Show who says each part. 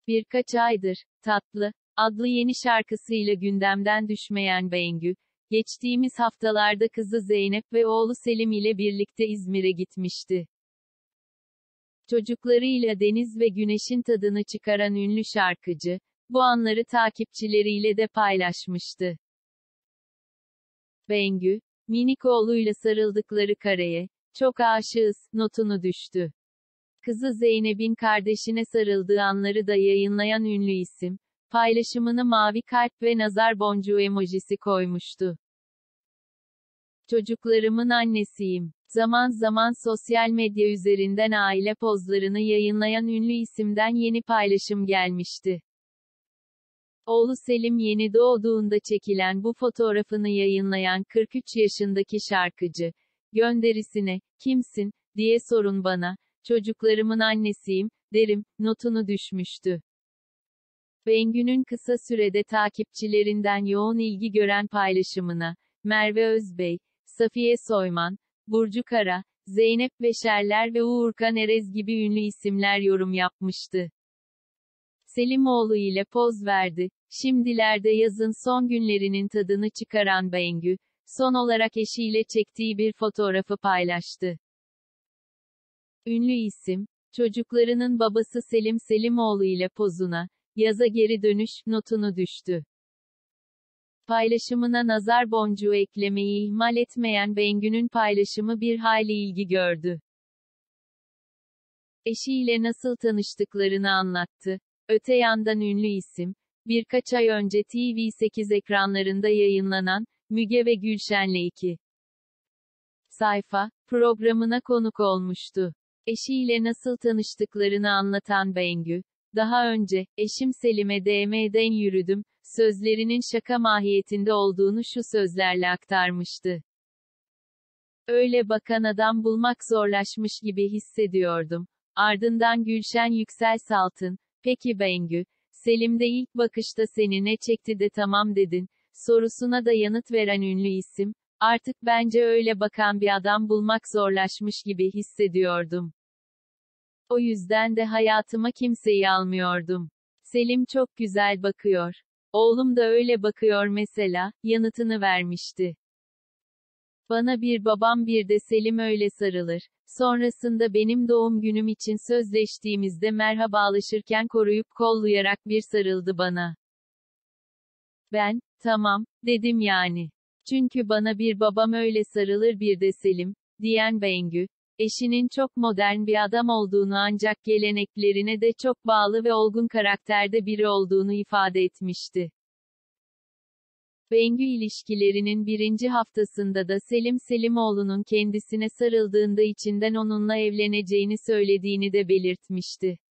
Speaker 1: Birkaç aydır, Tatlı, adlı yeni şarkısıyla gündemden düşmeyen Bengü, geçtiğimiz haftalarda kızı Zeynep ve oğlu Selim ile birlikte İzmir'e gitmişti. Çocuklarıyla deniz ve güneşin tadını çıkaran ünlü şarkıcı, bu anları takipçileriyle de paylaşmıştı. Bengü, minik oğluyla sarıldıkları kareye, "Çok aşığız" notunu düştü. Kızı Zeynep'in kardeşine sarıldığı anları da yayınlayan ünlü isim, paylaşımını mavi kalp ve nazar boncuğu emojisi koymuştu. "Çocuklarımın annesiyim." Zaman zaman sosyal medya üzerinden aile pozlarını yayınlayan ünlü isimden yeni paylaşım gelmişti. Oğlu Selim yeni doğduğunda çekilen bu fotoğrafını yayınlayan 43 yaşındaki şarkıcı, gönderisine, "Kimsin?" diye sorun bana, çocuklarımın annesiyim, derim, notunu düşmüştü. Bengü'nün kısa sürede takipçilerinden yoğun ilgi gören paylaşımına, Merve Özbey, Safiye Soyman, Burcu Kara, Zeynep Beşerler ve Uğurkan Erez gibi ünlü isimler yorum yapmıştı. Selimoğlu ile poz verdi. Şimdilerde yazın son günlerinin tadını çıkaran Bengü, son olarak eşiyle çektiği bir fotoğrafı paylaştı. Ünlü isim, çocuklarının babası Selim Selimoğlu ile pozuna, "Yaza geri dönüş" notunu düştü. Paylaşımına nazar boncuğu eklemeyi ihmal etmeyen Bengü'nün paylaşımı bir hayli ilgi gördü. Eşiyle nasıl tanıştıklarını anlattı. Öte yandan ünlü isim, birkaç ay önce TV8 ekranlarında yayınlanan, Müge ve Gülşen'le 2 sayfa programına konuk olmuştu. Eşiyle nasıl tanıştıklarını anlatan Bengü, "Daha önce, eşim Selim'e DM'den yürüdüm" sözlerinin şaka mahiyetinde olduğunu şu sözlerle aktarmıştı. "Öyle bakan adam bulmak zorlaşmış gibi hissediyordum." Ardından Gülşen Yükselsaltın, "Peki Bengü, Selim de ilk bakışta seni ne çekti de tamam dedin?" sorusuna da yanıt veren ünlü isim, "Artık bence öyle bakan bir adam bulmak zorlaşmış gibi hissediyordum. O yüzden de hayatıma kimseyi almıyordum. Selim çok güzel bakıyor. Oğlum da öyle bakıyor mesela" yanıtını vermişti. "Bana bir babam bir de Selim öyle sarılır. Sonrasında benim doğum günüm için sözleştiğimizde merhabalaşırken koruyup kollayarak bir sarıldı bana. Ben, tamam, dedim yani. Çünkü bana bir babam öyle sarılır bir de Selim," diyen Bengü, eşinin çok modern bir adam olduğunu ancak geleneklerine de çok bağlı ve olgun karakterde biri olduğunu ifade etmişti. Bengü ilişkilerinin birinci haftasında da Selim Selimoğlu'nun kendisine sarıldığında içinden onunla evleneceğini söylediğini de belirtmişti.